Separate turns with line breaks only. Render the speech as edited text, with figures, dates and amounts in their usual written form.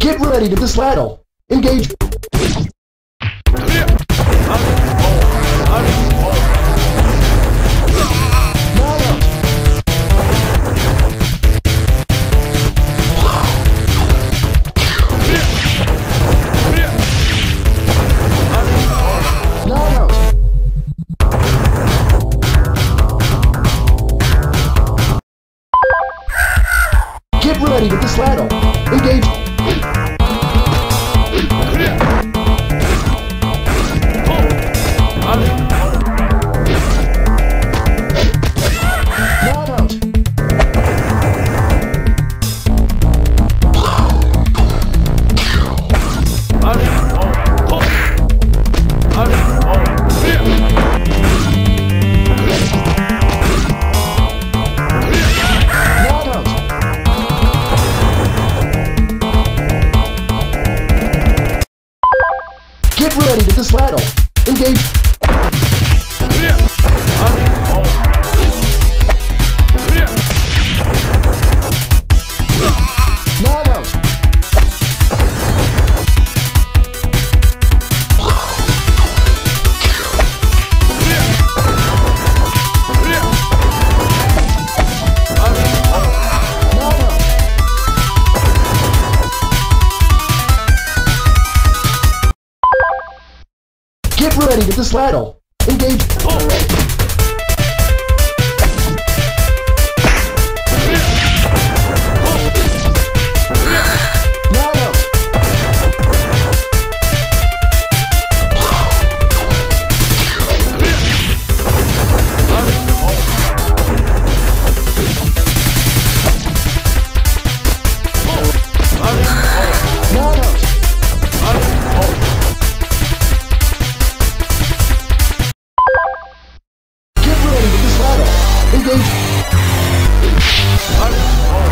Get ready to this battle. Engage. Get ready to this battle. Engage. Get ready to this battle. Engage. Not out. Get ready to this battle. Engage. Not out. Not out. Engage.